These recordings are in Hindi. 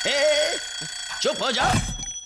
चुप हो जा।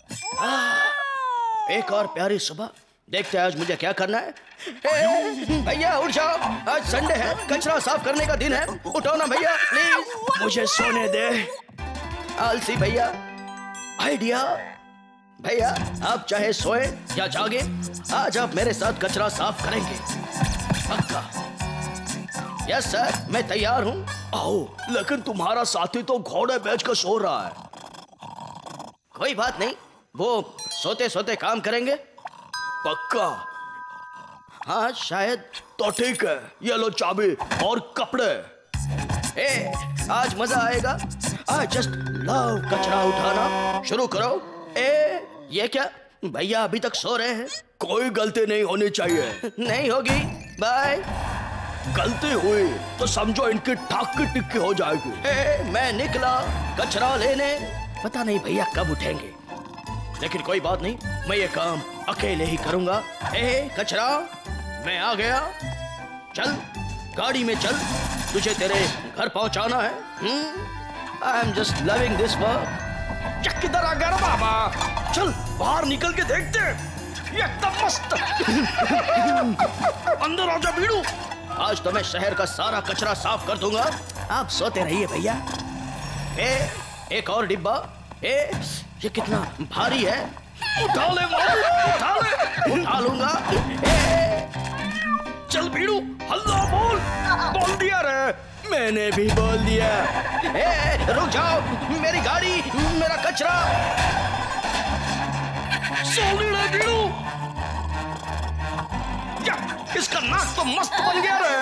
एक और प्यारी सुबह, देखते हैं आज मुझे क्या करना है। भैया उठ जाओ, आज संडे है, कचरा साफ करने का दिन है। उठो ना भैया प्लीज, मुझे सोने दे। आलसी भैया। आइडिया। भैया आप चाहे सोए या जागे, आज आप मेरे साथ कचरा साफ करेंगे, पक्का? यस सर, मैं तैयार हूँ। आओ, लेकिन तुम्हारा साथी तो घोड़े बेच कर सो रहा है। कोई बात नहीं, वो सोते सोते काम करेंगे, पक्का? हाँ शायद। तो ठीक है, ये लो चाबी और कपड़े। आज मजा आएगा। आई जस्ट लव कचरा उठाना। शुरू करो। ये क्या, भैया अभी तक सो रहे हैं? कोई गलती नहीं होनी चाहिए। नहीं होगी, बाय। गलती हुई तो समझो इनकी ठाक की टिक्की हो जाएगी। मैं निकला कचरा लेने, पता नहीं भैया कब उठेंगे, लेकिन कोई बात नहीं, मैं ये काम अकेले ही करूंगा। कचरा, मैं आ गया। चल गाड़ी में चल, तुझे तेरे घर पहुंचाना है। I am just loving this work. किधर आ गया बाबा? चल बाहर निकल के देखते हैं, एकदम मस्त। अंदर आ जा बीड़ू। आज तो मैं शहर का सारा कचरा साफ कर दूंगा, आप सोते रहिए भैया। एक और डिब्बा। ये कितना भारी है, उठा ले मालू, उठा ले। उठा लूंगा। चल बीड़ू, हल्ला बोल दिया रे। मैंने भी बोल दिया। रुक जाओ, मेरी गाड़ी, मेरा कचरा। सोनी रे बीड़ू, इसका नाक तो मस्त बन गया रे।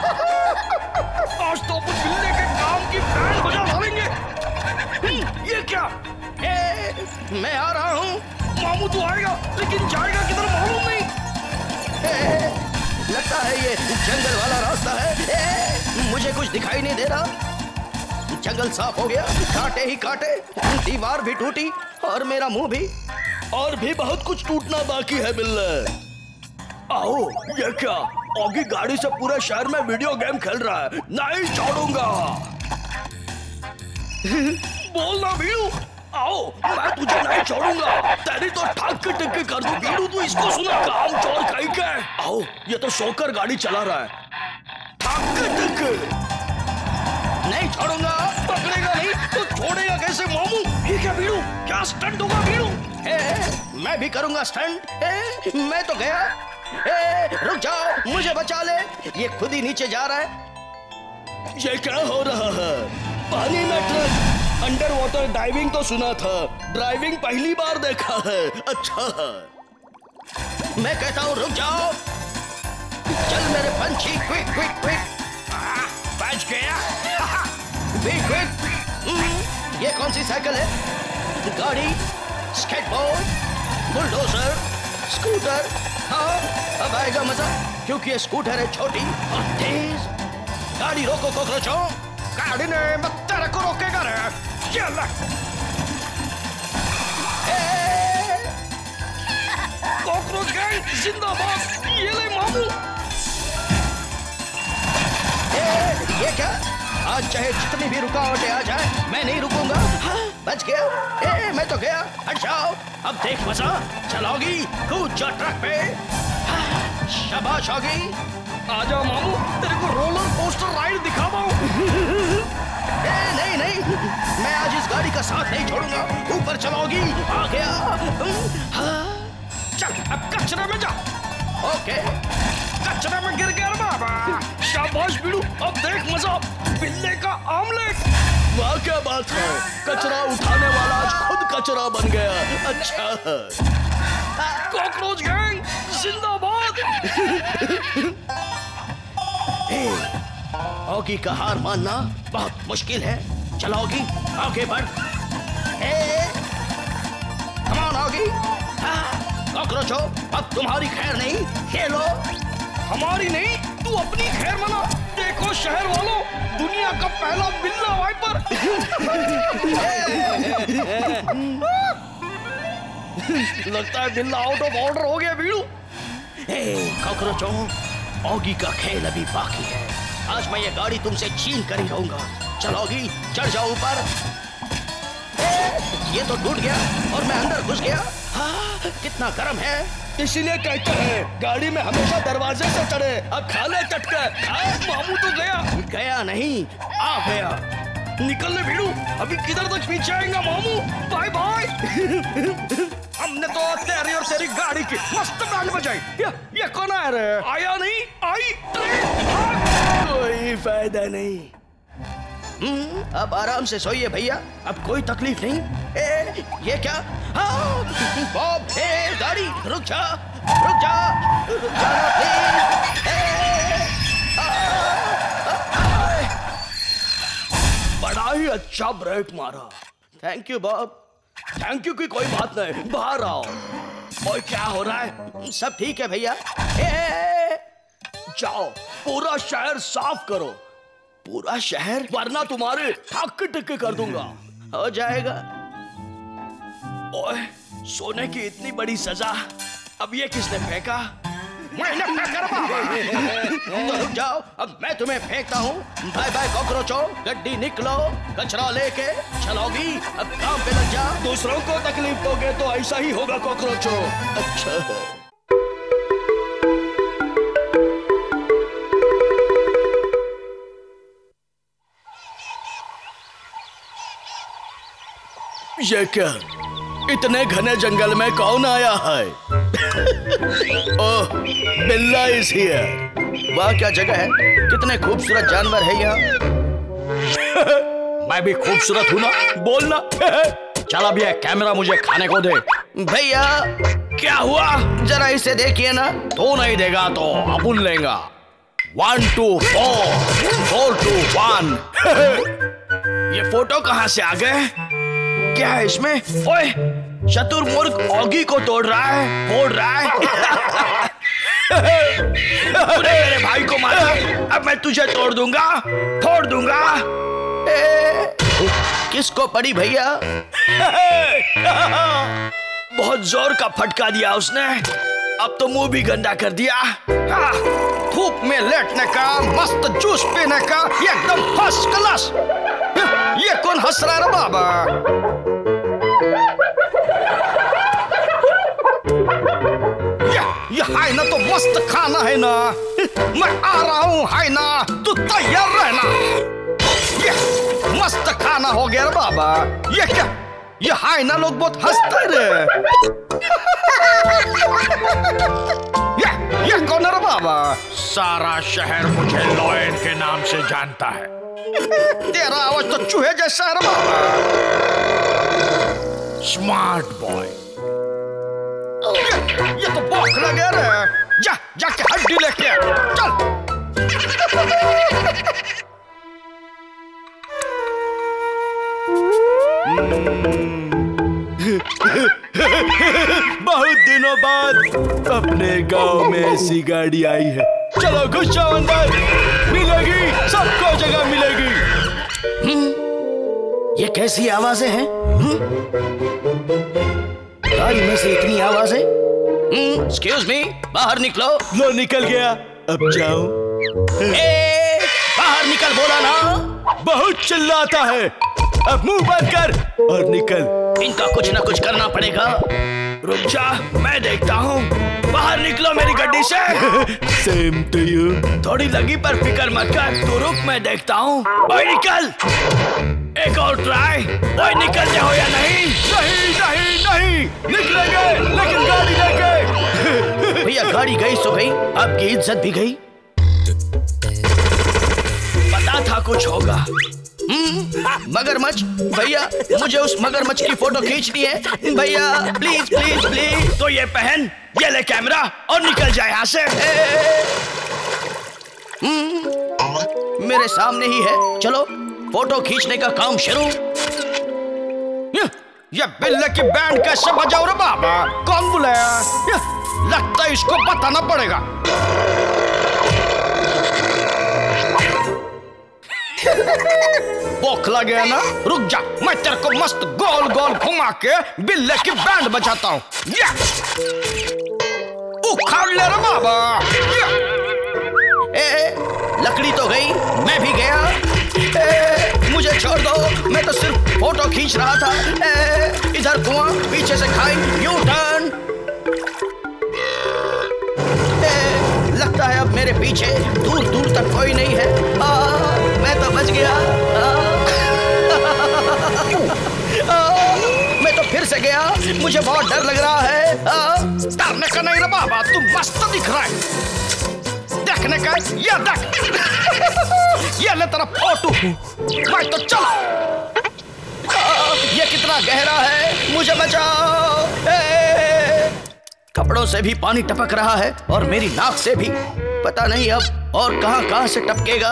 आज तो अपन बिल्ले के काम की बैंड बजा डालेंगे। ये क्या? मैं आ रहा हूँ। मामू तो आएगा, लेकिन जाएगा किधर मालूम नहीं। लगता है ये जंगल वाला रास्ता है। मुझे कुछ दिखाई नहीं दे रहा। जंगल साफ हो गया, कांटे ही कांटे, दीवार भी टूटी और मेरा मुंह भी। और भी बहुत कुछ टूटना बाकी है बिल्ले। आओ, ये क्या, ऑगी गाड़ी से पूरे शहर में वीडियो गेम खेल रहा है। नहीं छोड़ूंगा। बोलना बीड़ू, आओ, मैं तुझे नहीं छोड़ूंगा। तेरी तो ठाक की टिक्की कर दूं। बीड़ू तू इसको सुना, काम चोर कहीं के। आओ, ये तो सोकर गाड़ी चला रहा है। ठाक की टिक्की नहीं छोड़ूंगा। पकड़ेगा नहीं तो छोड़ेगा कैसे मामू? ये क्या बीड़ू, क्या स्टंट होगा बीड़ू? मैं भी करूंगा स्टंट। मैं तो गया। रुक जाओ, मुझे बचा ले। ये खुद ही नीचे जा रहा है। ये क्या हो रहा है? पानी में ट्रक। अंडर वाटर डाइविंग तो सुना था, ड्राइविंग पहली बार देखा है। अच्छा है। मैं कहता हूँ रुक जाओ। चल मेरे पंछी, क्विक क्विक क्विक। बच गया। Quick quick. ये कौन सी साइकिल है? गाड़ी, स्केटबोर्ड, बुलडोजर, स्कूटर। हाँ, अब आएगा मजा, क्योंकि ये स्कूटर है छोटी और तेज। गाड़ी रोको कॉकरोचों। गाड़ी ने मत तेरे को रोकेगा रे। चल। कॉकरोच गैंग जिंदाबाद। ये ले मामू। ये क्या, आज चाहे जितनी भी रुकावटें आ जाए, मैं नहीं रुकूंगा। हाँ, बच गया। मैं तो गया। हट जाओ, अब देख मजा। चलोगी, कूद जा ट्रक पे। हाँ, शाबाश होगी। आजा मामू, तेरे को रोलर कोस्टर राइड दिखाऊं। नहीं, मैं आज इस गाड़ी का साथ नहीं छोड़ूंगा। ऊपर चलोगी। आ गया। हाँ, चल अब कचरे में जा। ओके, कचरे में गिर गया बाबा। शाबाश बीड़ू, अब देख मजा। बिल्ले का आमलेट। वाह क्या बात है, कचरा उठाने वाला आज खुद कचरा बन गया। अच्छा है। कॉकरोच गैंग जिंदाबाद। ऑगी का हार मानना बहुत मुश्किल है। चलो ऑगी, आगे बढ़। Come on Oggy. कॉकरोचो, अब तुम्हारी खैर नहीं। खेलो। हमारी नहीं, तू अपनी खैर मना। देखो शहर वालों, दुनिया का पहला बिल्ला वाइपर। लगता है बिल्ला आउट ऑफ ऑर्डर हो गया बीड़ू। कॉकरोचों, ऑगी का खेल अभी बाकी है। आज मैं ये गाड़ी तुमसे छीन कर ही रहूंगा। चलो ऑगी, चढ़ जाओ ऊपर। ये तो टूट गया और मैं अंदर घुस गया। हाँ, कितना गर्म है। इसीलिए कहते हैं गाड़ी में हमेशा दरवाजे से चढ़े। अब खा ले चटका। मामू तो गया नहीं, आ गया। निकल ले भीड़ू, अभी किधर तक पीछे आएगा मामू। Bye bye. हमने तो तेरी और तेरी गाड़ी की मस्त बैंड बजाई। ये कौन आ रहा है? आया नहीं, आई कोई फायदा नहीं। अब आराम से सोइए भैया, अब कोई तकलीफ नहीं। ये क्या? हाँ, बॉब, गाड़ी रुक जा, रुक जा, रुक जाना प्लीज। बड़ा ही अच्छा ब्रेक मारा। Thank you Bob. Thank you की कोई बात नहीं, बाहर आओ। और क्या हो रहा है? सब ठीक है भैया। जाओ पूरा शहर साफ करो। पूरा शहर? वरना तुम्हारे ठक टिक्के कर दूंगा। हो जाएगा। ओए, सोने की इतनी बड़ी सजा, अब ये किसने फेंका? मैंने तो रुक जाओ, अब मैं तुम्हें फेंकता हूँ। बाय बाय कॉकरोचो, गड्डी निकलो, कचरा लेके चलोगी, अब काम पे लग जाओ। दूसरों को तकलीफ दोगे तो ऐसा ही होगा कॉकरोचो। अच्छा है। ये क्या? इतने घने जंगल में कौन आया है? ओह, बिल्ला इज हियर। वाह क्या जगह है, कितने खूबसूरत जानवर है यहाँ। मैं भी खूबसूरत हूँ ना, बोलना। चल अब ये कैमरा मुझे खाने को दे। भैया क्या हुआ? जरा इसे देखिए ना। तो नहीं देगा तो अपन लेगा। 1 2 4 4 2 1। ये फोटो कहाँ से आ गए? क्या है इसमें? ओए, शतुरमुर्ग ऑगी को तोड़ रहा है, फोड़ रहा है। तूने मेरे भाई को मारा, अब मैं तुझे तोड़ दूंगा, फोड़ दूंगा। किसको पड़ी भैया? बहुत जोर का फटका दिया उसने, अब तो मुंह भी गंदा कर दिया। हाँ, धूप में लेटने का, मस्त जूस पीने का, एकदम फर्स्ट क्लास। ये कौन हंस रहा है बाबा? ये हाय ना तो मस्त खाना है ना। मैं आ रहा हूँ हाय ना, तू तैयार रहना। ये मस्त खाना हो गया बाबा। ये क्या? ये हाय ना लोग बहुत हंसते रहे। ये कौन है बाबा? सारा शहर मुझे लॉयन के नाम से जानता है। तेरा आवाज तो चूहे जैसा है बाबा। Smart boy. ये तो बौखला गया रे। जा जाके हड्डी लेके आ, चल। बहुत दिनों बाद अपने गांव में ऐसी गाड़ी आई है। चलो घुस जाओ अंदर, मिलेगी, सबको जगह मिलेगी। ये कैसी आवाजें हैं? गाड़ी में से इतनी आवाजें? एक्सक्यूज मी, बाहर निकलो। लो निकल गया, अब जाओ। बाहर निकल बोला ना। बहुत चिल्लाता है, अब मुंह बंद कर और निकल। इनका कुछ ना कुछ करना पड़ेगा। रुक जा, मैं देखता हूँ। बाहर निकलो मेरी गड्डी से। Same to you. थोड़ी लगी पर फिक्र मत कर, तू रुक, मैं देखता हूँ। ओए निकल, एक और ट्राई। ओए निकलते हो या नहीं? नहीं नहीं नहीं, निकलेंगे लेकिन गाड़ी लेके। भैया गाड़ी गई सो गई, आपकी इज्जत भी गई। पता था कुछ होगा। मगरमच्छ भैया, मुझे उस मगरमच्छ की फोटो खींचनी है भैया, प्लीज प्लीज प्लीज। तो ये पहन, ये ले कैमरा और निकल जाए यहाँ से। मेरे सामने ही है, चलो फोटो खींचने का काम शुरू। ये बिल्ले की बैंड कैसे बजाओ रे बाबा? कौन बुलाया? लगता है इसको बताना पड़ेगा। बौखला गया ना? रुक जा, मैं तेरे को मस्त गोल गोल घुमा के बिल्ले की बैंड बजाता हूँ। उखाड़ ले रे बाबा। लकड़ी तो गई, मैं भी गया। मुझे छोड़ दो, मैं तो सिर्फ फोटो खींच रहा था। इधर कुआं, पीछे से खाई, यू टर्न। लगता है अब मेरे पीछे दूर दूर तक कोई नहीं है। मैं तो बच गया। मैं तो फिर से गया, मुझे बहुत डर लग रहा है। डरने का नहीं रे बाबा, तू मस्त दिख रहा है। देखने का ये देख। ये ले तेरा फोटो। मैं तो चला। ये कितना गहरा है, मुझे बचाओ। कपड़ों से भी पानी टपक रहा है और मेरी नाक से भी। पता नहीं अब और कहां से टपकेगा।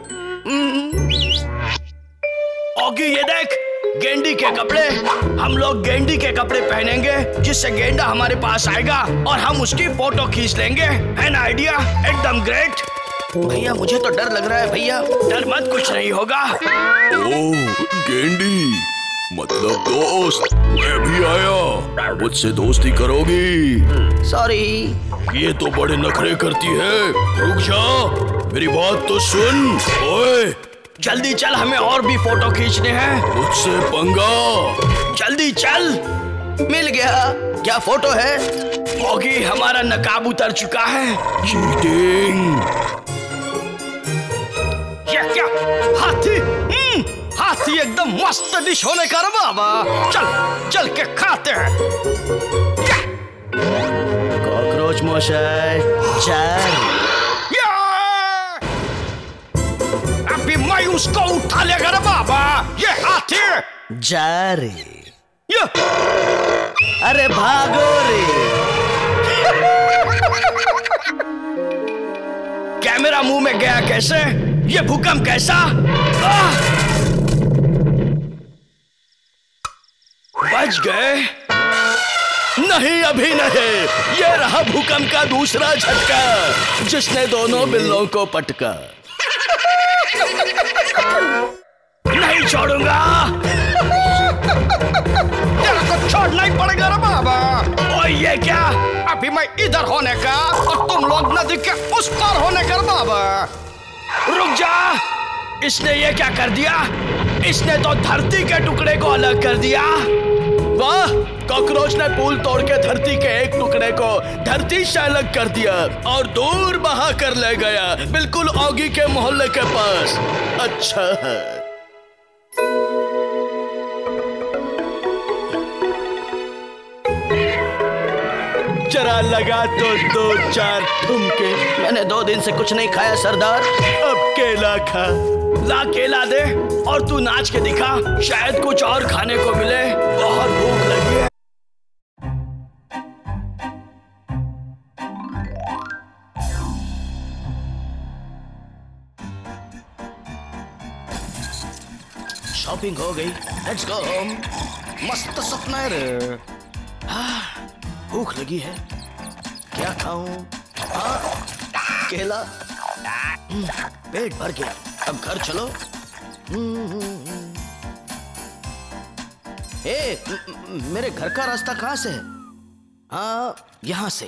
ऑगी ये देख, गेंडी के कपड़े। हम लोग गेंडी के कपड़े पहनेंगे जिससे गेंडा हमारे पास आएगा और हम उसकी फोटो खींच लेंगे। है ना आइडिया? एकदम ग्रेट। भैया मुझे तो डर लग रहा है। भैया डर मत, कुछ नहीं होगा। ओह गेंडी, मतलब दोस्त। मैं भी आया, मुझसे दोस्ती करोगी? सॉरी। ये तो बड़े नखरे करती है। रुक जा, मेरी बात तो सुन। ओए जल्दी चल, हमें और भी फोटो खींचने हैं। मुझसे पंगा। जल्दी चल। मिल गया। क्या फोटो है? ऑगी हमारा नकाब उतर चुका है। चीटिंग। ये क्या? हाथी। हाथी एकदम मस्त डिश होने का रे बाबा। चल चल के खाते हैं। कॉकरोच मशाई चल। अभी मैं उसको उठा लेगा रे बाबा। ये हाथी जा रे। अरे भागो रे। कैमरा मुंह में गया कैसे? ये भूकंप कैसा? बच गए? नहीं, अभी नहीं। ये रहा भूकंप का दूसरा झटका जिसने दोनों बिल्लों को पटका। नहीं छोड़ूंगा। तेरे को छोड़ना ही पड़ेगा रे बाबा। और ये क्या? अभी मैं इधर होने का और तुम लोग नदी के उस पार होने का रे बाबा। रुक जा। इसने ये क्या कर दिया? इसने तो धरती के टुकड़े को अलग कर दिया। वाह, कॉकरोच ने पुल तोड़ के धरती के एक टुकड़े को धरती से अलग कर दिया और दूर बहा कर ले गया, बिल्कुल ऑगी के मोहल्ले के पास। अच्छा है। जरा लगा तो 2-4 ठुमके। मैंने 2 दिन से कुछ नहीं खाया सरदार। अब केला खा। ला केला दे और तू नाच के दिखा, शायद कुछ और खाने को मिले। बहुत भूख लगी है। शॉपिंग हो गई, लेट्स गो होम। मस्त सपना है रे। भूख लगी है, क्या खाऊं? केला। पेट भर गया, अब घर चलो। मेरे घर का रास्ता कहां से है? हाँ, यहां से।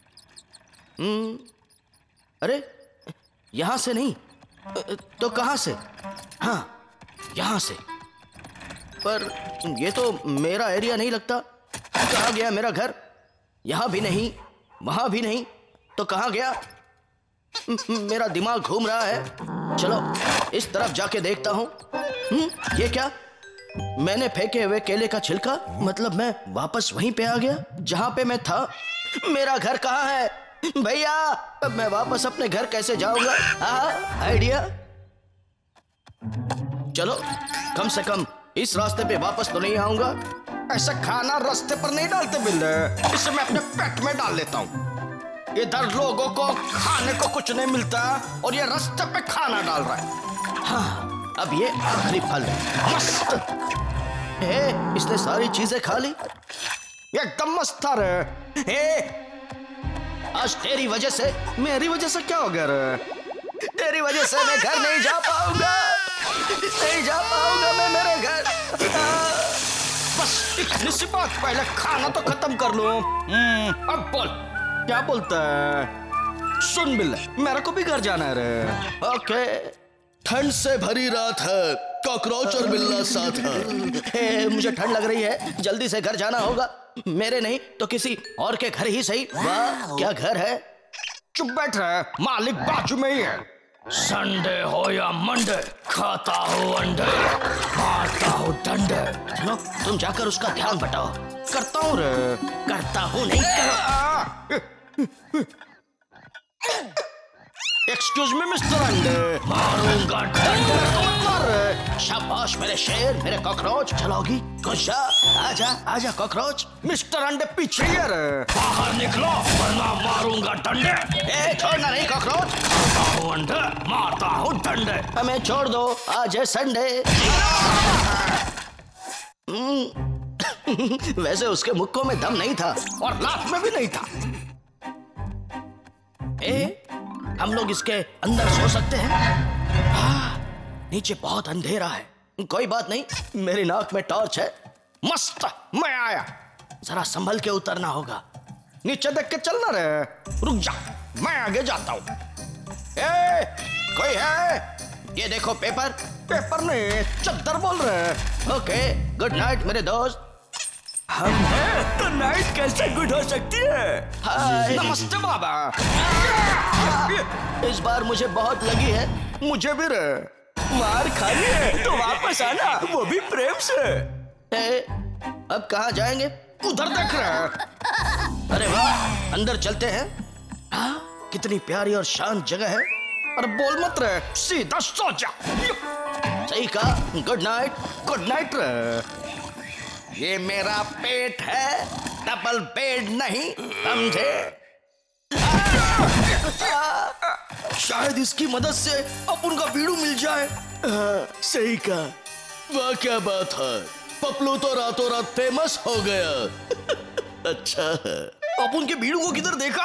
अरे यहां से नहीं तो कहां से? हाँ, यहां से। पर ये तो मेरा एरिया नहीं लगता। कहां गया मेरा घर? यहां भी नहीं, वहां भी नहीं, तो कहां गया? मेरा दिमाग घूम रहा है। चलो इस तरफ जाके देखता हूं। ये क्या? मैंने फेंके हुए केले का छिलका। मतलब मैं वापस वहीं पे आ गया जहां पे मैं था। मेरा घर कहां है भैया? अब मैं वापस अपने घर कैसे जाऊंगा? आइडिया। चलो कम से कम इस रास्ते पे वापस तो नहीं आऊंगा। ऐसा खाना रास्ते पर नहीं डालते बिल्ले, इसे मैं अपने पेट में डाल लेता हूँ। इधर लोगों को खाने को कुछ नहीं मिलता और ये रास्ते पे खाना डाल रहा है। हाँ, अब ये आखिरी फल है। मस्त है। इसने सारी चीजें खा ली, एकदम मस्त था रे। आज तेरी वजह से, मेरी वजह से क्या हो गया रे? तेरी वजह से मैं घर नहीं जा पाऊंगा। नहीं जा पाऊंगा मैं मेरे घर। बस इतनी सी बात, पहले खाना तो खत्म कर लो। अब बोल, क्या बोलता है? सुन बिल्ले, मेरे को भी घर जाना है रे। ओके। ठंड से भरी रात है, कॉकरोच और बिल्ला साथ है। मुझे ठंड लग रही है, जल्दी से घर जाना होगा। मेरे नहीं तो किसी और के घर ही सही। वाह क्या घर है। चुप बैठ रहा, मालिक बाजू में ही है। संडे हो या मंडे, खाता हो अंडे, मारता हो डंडे। चलो तुम जाकर उसका ध्यान बटाओ। करता हूँ रे। करता हूँ नहीं कर। एक्सक्यूज मी मिस्टर अंडे। मारूंगा डंडे। शाबाश मेरे शेर, मेरे कॉकरोच। चलोगी गुस्सा, आजा आजा कॉकरोच। मिस्टर अंडे पीछे रे। बाहर निकलो वरना मारूंगा डंडे। ए छोड़ना नहीं कॉकरोच। खाता हूँ अंडे, मारता हूँ डंडे। हमें छोड़ दो, आज है संडे। वैसे उसके मुक्कों में दम नहीं था और लात में भी नहीं था। हम लोग इसके अंदर सो सकते हैं। नीचे बहुत अंधेरा है। कोई बात नहीं, मेरी नाक में टॉर्च है। मस्त, मैं आया। जरा संभल के उतरना होगा। नीचे देख के चलना रे। रुक जा, मैं आगे जाता हूँ। कोई है? ये देखो पेपर। पेपर नहीं, चद्दर बोल रहे। ओके, गुड नाइट मेरे दोस्त। हम हैं तो नाइट कैसे गुड हो सकती है? हाय नमस्ते बाबा। इस बार मुझे बहुत लगी है। मुझे भी रे। मार खानी है तो वापस आना, वो भी प्रेम से। अब कहाँ जाएंगे? उधर देख रहे। अरे वाह, अंदर चलते हैं। कितनी प्यारी और शांत जगह है। अरे बोल मत रे, सीधा सो जा। सही कहा, गुड नाइट। गुड नाइट रे। ये मेरा पेट है, डबल बेड नहीं, समझे? शायद इसकी मदद से अपन का बीड़ू मिल जाए। सही कहा। वाह क्या बात है, पपलू तो रातों रात फेमस हो गया। अच्छा है। अपन के बीड़ू को किधर देखा?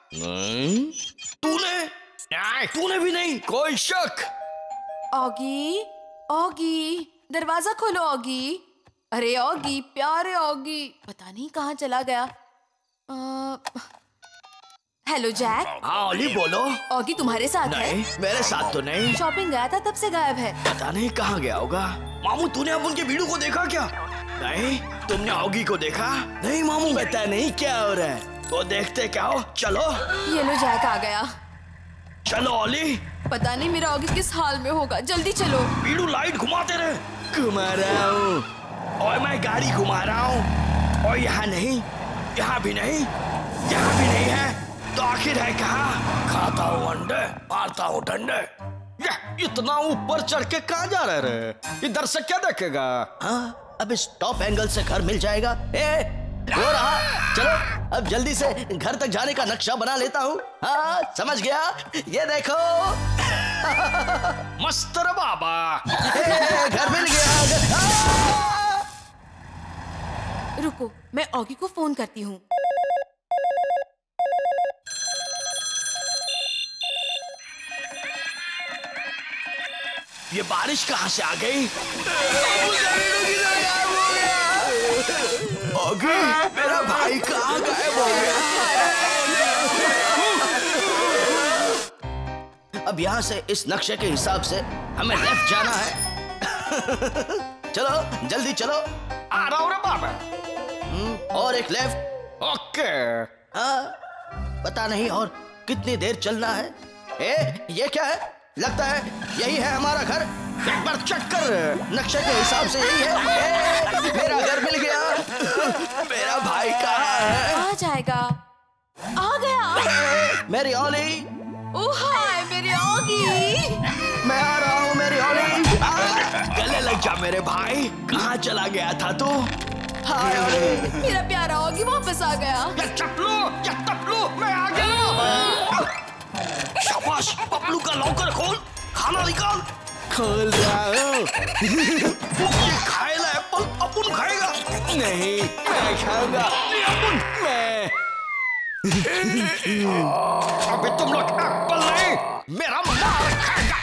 तूने भी नहीं? कोई शक? ऑगी, ऑगी, दरवाजा खोलो ऑगी। अरे ऑगी, प्यारे ऑगी, पता नहीं कहाँ चला गया। Hello Jack. हाँ ओली बोलो। ऑगी तुम्हारे साथ नहीं, है? मेरे साथ तो नहीं। शॉपिंग गया था तब से गायब है। पता नहीं कहाँ गया होगा। मामू तूने अपन के बीड़ू को देखा क्या? नहीं। तुमने ऑगी को देखा? नहीं मामू। पता नहीं क्या हो रहा है, तो देखते क्या हो। चलो। ये लो जैक आ गया। चलो ओली। पता नहीं मेरा ऑगी किस हाल में होगा, जल्दी चलो। बीड़ू लाइट घुमाते रहे। घुमा रहा हूँ और मैं गाड़ी घुमा रहा हूँ। और यहाँ नहीं, यहाँ भी नहीं, यहाँ भी नहीं है, तो आखिर है कहाँ? खाता हूँ अंडे, मारता हूँ डंडे। इतना ऊपर चढ़ के कहाँ जा रहे रे? इधर से क्या देखेगा? हाँ, अब इस टॉप एंगल से घर मिल जाएगा। हो रहा। चलो अब जल्दी से घर तक जाने का नक्शा बना लेता हूँ। हाँ समझ गया, ये देखो। मस्त रे बाबा। घर मिल गया। रुको, मैं ऑगी को फोन करती हूँ। ये बारिश कहाँ से आ गई? ऑगी, मेरा भाई कहाँ गायब हो गया? अब यहाँ से इस नक्शे के हिसाब से हमें लेफ्ट जाना है। चलो जल्दी चलो। आ रहा हूँ रे बाबा। और एक लेफ्ट। ओके। हाँ, पता नहीं और कितनी देर चलना है। ये क्या है? लगता है यही है हमारा घर। एक बार चेक कर, नक्शे के हिसाब से यही है। मेरा घर मिल गया। मेरा भाई कहाँ है? आ जाएगा। आ गया। मेरी ओली। ओह हाय मेरी ऑगी। मैं आ रहा हूँ मेरी ओली। गले लग जा मेरे भाई। कहाँ चला गया था तू? हाय ओली। मेरा प्यारा ऑगी वापस आ गया। ये टपलू, मैं आ गया। शाबाश, पपलू का लॉकर खोल, खाना निकाल। खोल रहा हूँ। ये खाएगा एप्पल, अपन खाएगा? नहीं, मैं खाऊंगा। मैं अभी तुम लोग एप्पल नहीं, मेरा मार खाएगा।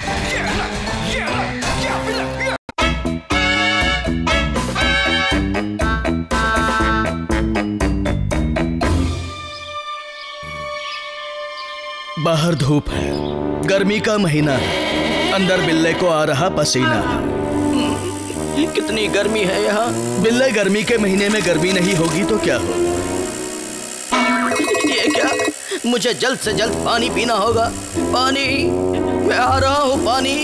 बाहर धूप है, गर्मी का महीना है, अंदर बिल्ले को आ रहा पसीना। कितनी गर्मी है यहाँ। बिल्ले, गर्मी के महीने में गर्मी नहीं होगी तो क्या होगा? ये क्या? मुझे जल्द से जल्द पानी पीना होगा। पानी, मैं आ रहा हूँ, पानी।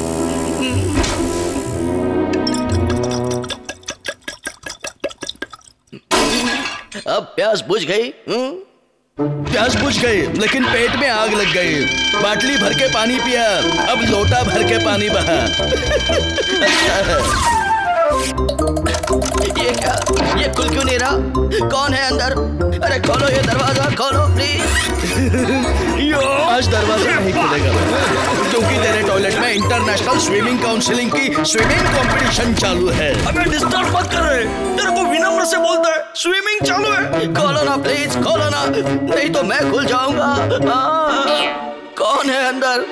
अब प्यास बुझ गई। प्यास बुझ गई, लेकिन पेट में आग लग गई। बाटली भर के पानी पिया, अब लोटा भर के पानी बहा। अच्छा है। ये क्या? ये खुल क्यों नहीं रहा? कौन है अंदर? अरे खोलो ये दरवाजा, खोलो प्लीज। आज दरवाजा नहीं खुलेगा क्योंकि तेरे टॉयलेट में इंटरनेशनल स्विमिंग काउंसिलिंग की स्विमिंग कंपटीशन चालू है। अबे डिस्टर्ब मत कर। तेरे को विनम्र से बोलता है, स्विमिंग चालू है। खोलो ना प्लीज, खोलो ना, नहीं तो मैं खुल जाऊंगा। कौन है अंदर?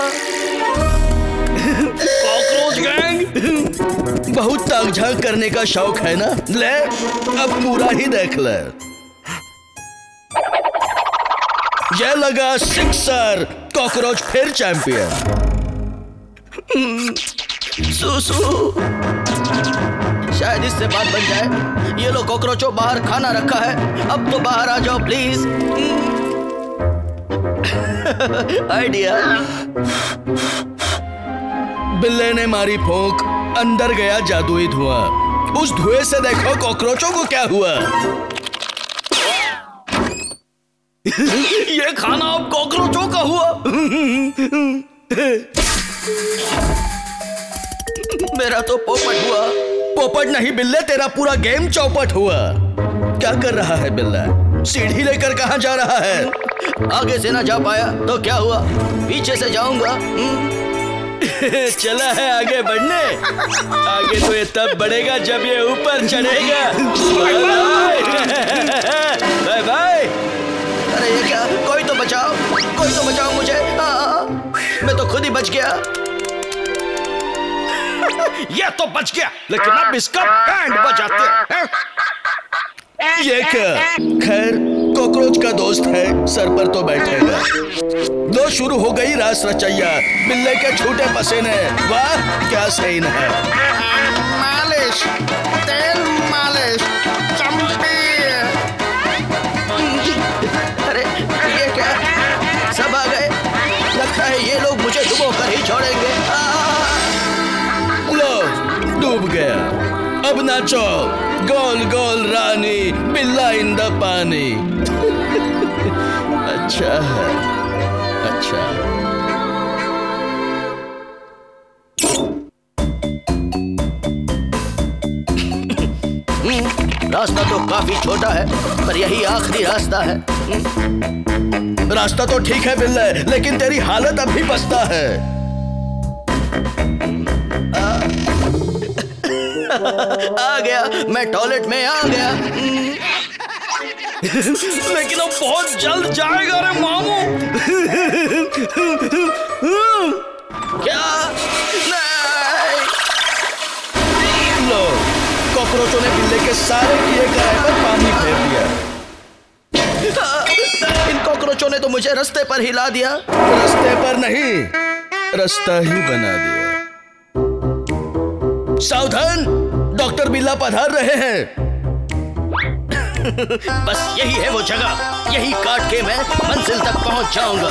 Cockroach gang. बहुत ताक झांक करने का शौक है ना? ले, अब पूरा ही देख ले। ये लगा सिक्सर, कॉकरोच फिर चैंपियन। सुसु, शायद इससे बात बन जाए। ये लो कॉकरोचों, बाहर खाना रखा है, अब तो बाहर आ जाओ प्लीज। आइडिया। बिल्ले ने मारी फूंक, अंदर गया जादुई धुआं। उस धुएं से देखो कॉकरोचों को क्या हुआ। ये खाना अब कॉकरोचों का हुआ। मेरा तो पोपट हुआ। पोपट नहीं बिल्ले, तेरा पूरा गेम चौपट हुआ। क्या कर रहा है बिल्ला? सीढ़ी लेकर कहां जा रहा है? आगे से ना जा पाया तो क्या हुआ, पीछे से जाऊंगा। चला है आगे बढ़ने। आगे तो ये तब बढ़ेगा जब ये ऊपर चढ़ेगा। Bye bye. अरे ये क्या? कोई तो बचाओ, कोई तो बचाओ मुझे। मैं तो खुद ही बच गया। ये तो बच गया, लेकिन अब इसका बैंड बजाते हैं। ये क्या? खैर, कॉकरोच का दोस्त है, सर पर तो बैठेगा। लो शुरू हो गई रास रचैया। बिल्ले के छूटे पसीने, वाह क्या सीन है। मालिश, तेल मालिश, चम्पी। अरे ये क्या? सब आ गए। लगता है ये लोग मुझे डुबो कर ही छोड़ेंगे। लो डूब गया। अब नाचो, गोल गोल रानी, बिल्ला इन द पानी। अच्छा है, अच्छा। रास्ता तो काफी छोटा है, पर यही आखिरी रास्ता है। रास्ता तो ठीक है बिल्ले, लेकिन तेरी हालत अभी पछता है। आ गया, मैं टॉयलेट में आ गया। लेकिन अब बहुत जल्द जाएगा रे मामू। क्या? नहीं। लो, कॉकरोचों ने बिल्ले के सारे किए कराए पर पानी फेर दिया। इन कॉकरोचों ने तो मुझे रास्ते पर हिला दिया। रास्ते पर नहीं, रास्ता ही बना दिया। सावधान, डॉक्टर बिल्ला पधार रहे हैं। बस यही है वो जगह, यही काट के मैं मंजिल तक पहुंच जाऊंगा।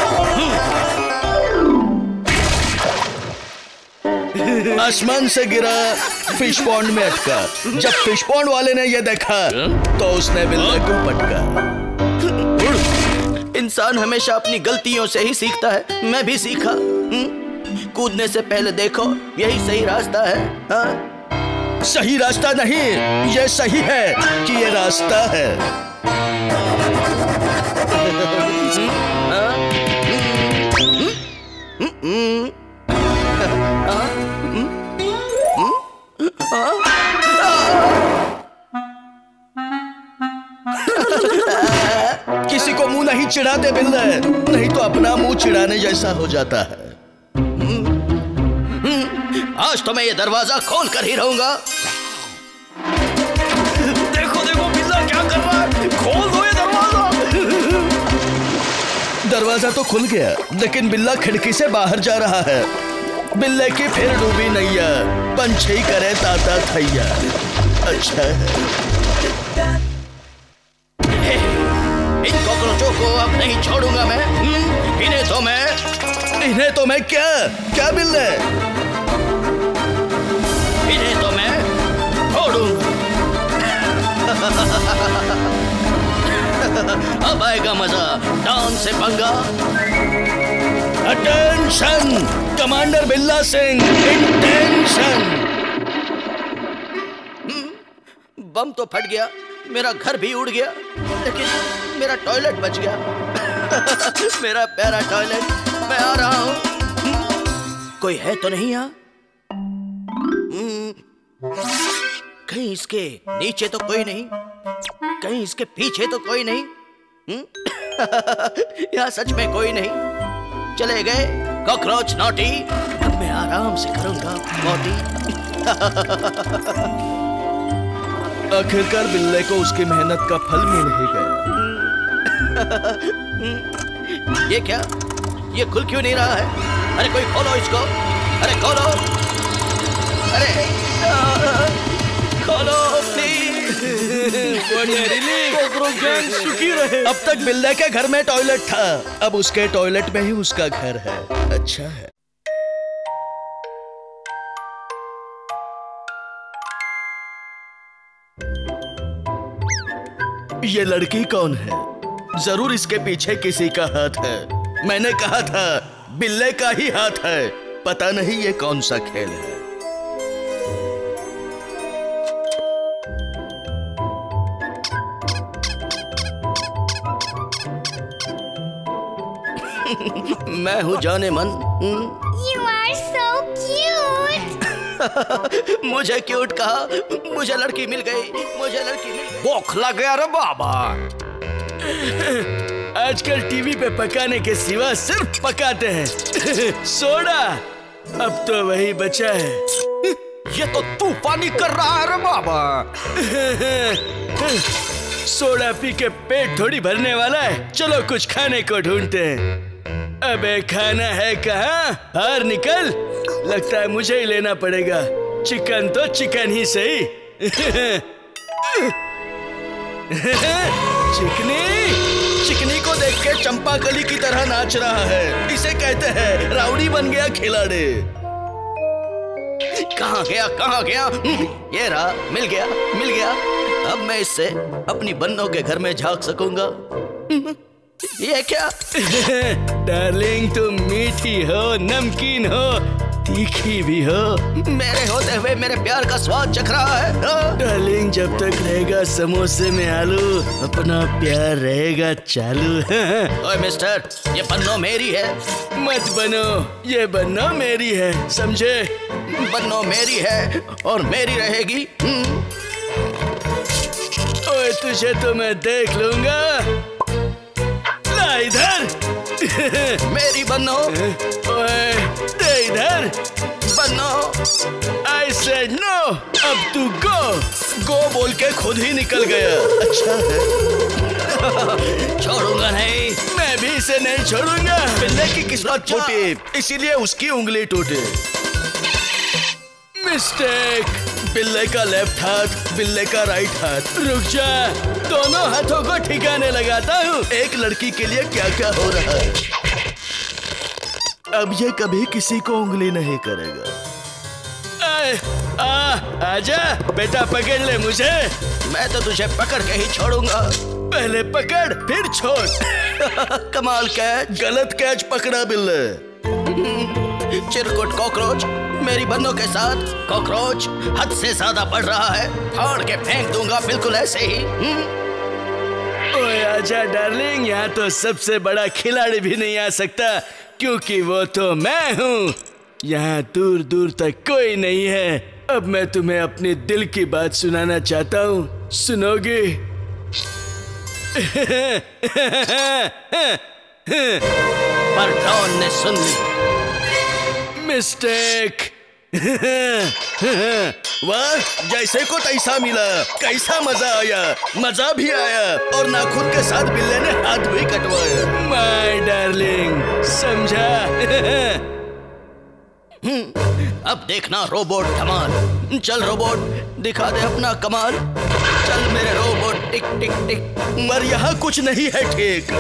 आसमान से गिरा, फिश पॉन्ड में अटका। जब फिश पॉन्ड वाले ने यह देखा तो उसने बिल्ले को पटका। इंसान हमेशा अपनी गलतियों से ही सीखता है। मैं भी सीखा। कूदने से पहले देखो, यही सही रास्ता है। हाँ? सही रास्ता नहीं, यह सही है कि यह रास्ता है। किसी को मुंह नहीं चिढ़ाते बिल्ले, नहीं तो अपना मुंह चिढ़ाने जैसा हो जाता है। आज तो मैं ये दरवाजा खोल कर ही रहूंगा। देखो देखो बिल्ला क्या कर रहा है, खोल दो ये दरवाजा। दरवाजा तो खुल गया, लेकिन बिल्ला खिड़की से बाहर जा रहा है। बिल्ले की फिर डूबी नैया, पंछी करे ताता थैया। अच्छा है, इन कॉकरोचों को अब नहीं छोड़ूंगा मैं। इन्हें तो मैं क्या बिल्ले, इन्हें तो मैं छोड़ूंगा। अब आएगा मजा, डांस से पंगा। अटेंशन कमांडर बिल्ला सिंह, इंटेंशन। बम तो फट गया, मेरा घर भी उड़ गया, लेकिन मेरा टॉयलेट बच गया। मेरा प्यारा टॉयलेट, मैं आ रहा हूं। कोई है तो नहीं यहाँ? कहीं इसके नीचे तो कोई नहीं, कहीं इसके पीछे तो कोई नहीं। यहाँ सच में कोई नहीं। चले गए कॉकरोच नॉटी, अब मैं आराम से करूंगा मोटी। आखिरकार बिल्ले को उसकी मेहनत का फल मिल ही गया। ये क्या, ये खुल क्यों नहीं रहा है? अरे कोई खोलो इसको, अरे खोलो, अरे खोलो प्लीज। सुखी रहे। अब तक बिल्ले के घर में टॉयलेट था, अब उसके टॉयलेट में ही उसका घर है। अच्छा है। ये लड़की कौन है? जरूर इसके पीछे किसी का हाथ है। मैंने कहा था बिल्ले का ही हाथ है। पता नहीं ये कौन सा खेल है। मैं हूँ जाने मन। You are so cute. मुझे क्यूट कहा, मुझे लड़की मिल गई, मुझे लड़की मिल गई। भूख लग गया रे बाबा। आजकल टीवी पे पकाने के सिवा सिर्फ पकाते हैं सोडा। अब तो वही बचा है। ये तो तूफानी कर रहा है रे बाबा। सोडा पी के पेट थोड़ी भरने वाला है। चलो कुछ खाने को ढूंढते हैं। अबे खाना है कहाँ? बाहर निकल। लगता है मुझे ही लेना पड़ेगा। चिकन तो चिकन ही सही। चिकनी को देख के चंपाकली की तरह नाच रहा है। इसे कहते हैं राउडी बन गया खिलाड़ी। कहाँ गया? ये रहा, मिल गया। अब मैं इससे अपनी बन्नों के घर में झांक सकूंगा। ये क्या? डार्लिंग तुम मीठी हो, नमकीन हो, तीखी भी हो। मेरे होते हुए मेरे प्यार का स्वाद चख रहा है। डार्लिंग जब तक रहेगा समोसे में आलू, अपना प्यार रहेगा चालू। ओए मिस्टर, ये बन्नो मेरी है। मत बनो, ये बन्नो मेरी है, समझे? बन्नो मेरी है और मेरी रहेगी। ओए तुझे तो मैं देख लूंगा। इधर मेरी बन्नो। ओए दे इधर बन्नो। I said no। अब तू गो बोल के खुद ही निकल गया। अच्छा है। छोड़ूंगा नहीं, मैं भी इसे नहीं छोड़ूंगा। बिल्ले की किस्मत टूटी, इसीलिए उसकी उंगली टूटी। मिस्टेक। बिल्ले का लेफ्ट हाथ, बिल्ले का राइट हाथ। रुक जा, दोनों हाथों को ठिकाने लगाता हूँ। एक लड़की के लिए क्या क्या हो रहा है। अब ये कभी किसी को उंगली नहीं करेगा। आजा बेटा, पकड़ ले मुझे। मैं तो तुझे पकड़ के ही छोड़ूंगा। पहले पकड़ फिर छोड़। कमाल कैच। गलत कैच पकड़ा बिल्ले। चिरकुट कॉकरोच मेरी बन्नों के साथ। कॉकरोच हद से ज्यादा बढ़ रहा है, फाड़ के फेंक दूंगा बिल्कुल ऐसे ही। ओए आजा डार्लिंग, यहाँ तो सबसे बड़ा खिलाड़ी भी नहीं आ सकता, क्योंकि वो तो मैं हूँ। यहाँ दूर दूर तक कोई नहीं है। अब मैं तुम्हें अपने दिल की बात सुनाना चाहता हूँ, सुनोगी? पर डॉन ने सुन ली। मिस्टेक। वाह, जैसे को तैसा मिला। कैसा मजा आया। मजा भी आया और नाखून के साथ बिल्ले ने हाथ भी कटवाया। माय डार्लिंग, समझा? अब देखना रोबोट धमाल। चल रोबोट, दिखा दे अपना कमाल। चल मेरे रोबोट, टिक टिक टिक। मगर यहाँ कुछ नहीं है ठीक।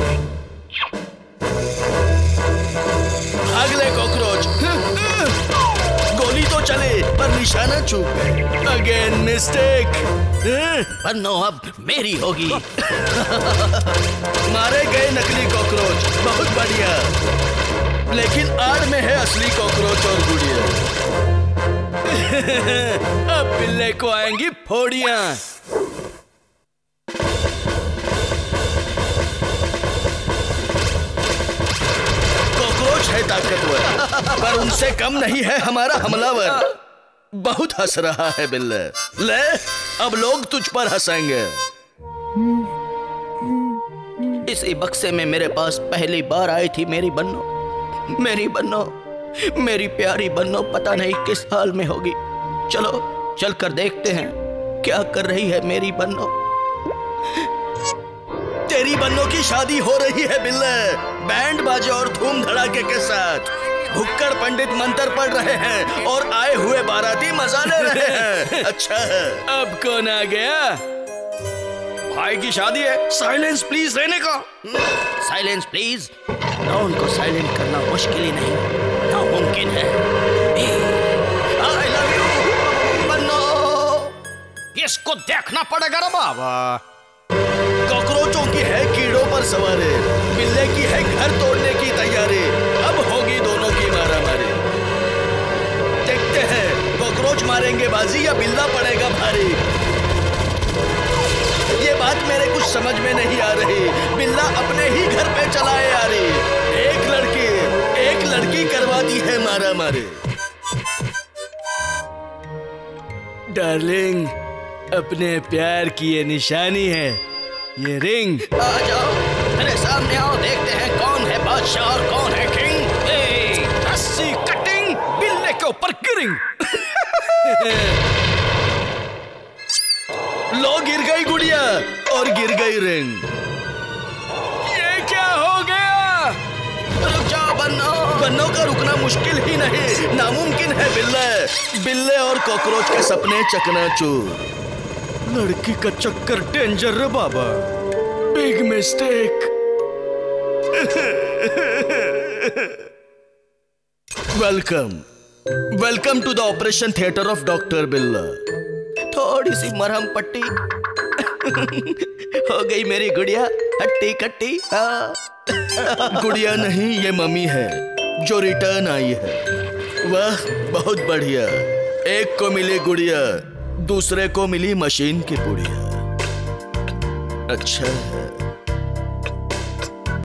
भाग ले कॉकरोच। गोली तो चले पर निशाना चूक गए। Again mistake. बन्नो अब मेरी होगी। मारे गए नकली कॉकरोच, बहुत बढ़िया। लेकिन आड़ में है असली कॉकरोच और गुड़िया। अब बिल्ले को आएंगी फोड़ियां। कॉकरोच है ताकतवर, पर उनसे कम नहीं है हमारा हमलावर। बहुत हंस रहा है बिल्ले। ले, अब लोग तुझ पर हंसेंगे। इसी बक्से में मेरे पास पहली बार आई थी मेरी बन्नो। मेरी बन्नो, मेरी प्यारी बन्नो पता नहीं किस हाल में होगी। चलो चल कर देखते हैं क्या कर रही है मेरी बन्नो। तेरी बन्नो की शादी हो रही है बिल्ले, बैंड बाजे और धूम धड़ाके के साथ। भुक्कड़ पंडित मंत्र पढ़ रहे हैं और आए हुए बाराती मजा ले रहे हैं। अच्छा है। अब कौन आ गया? भाई की शादी है। साइलेंस प्लीज रहने का। Silence please. डॉन को साइलेंट करना मुश्किल ही नहीं, नामुमकिन है। आई लव यू बन्नो। इसको देखना पड़ेगा रे बाबा। कॉकरोचों की है कीड़ों पर सवारी, बिल्ले की है घर तोड़ने की तैयारी। अब होगी दोनों की मारामारी। देखते हैं कॉकरोच मारेंगे बाजी या बिल्ला पड़ेगा भारी। ये बात मेरे कुछ समझ में नहीं आ रही। बिल्ला अपने ही घर पे चलाए आ रही। एक लड़की करवाती है मारामारी। डार्लिंग, अपने प्यार की ये निशानी है, ये रिंग। आ जाओ मेरे सामने आओ, देखते हैं कौन है बादशाह और कौन है किंग। रस्सी कटिंग, बिल्ले के ऊपर गिरिंग। लो गिर गई गुड़िया और गिर गई रिंग। ये क्या हो गया? रुक जाओ बन्नो। बन्नो का रुकना मुश्किल ही नहीं, नामुमकिन है बिल्ले। बिल्ले और कॉकरोच के सपने चकनाचूर। लड़की का चक्कर डेंजर रे बाबा। Big mistake. Welcome to the operation theatre of doctor Billa. थोड़ी सी मरहम पट्टी हो गई मेरी गुड़िया हट्टी कट्टी। गुड़िया नहीं, ये मम्मी है जो रिटर्न आई है। वाह बहुत बढ़िया। एक को मिली गुड़िया, दूसरे को मिली मशीन की पुड़िया। अच्छा है।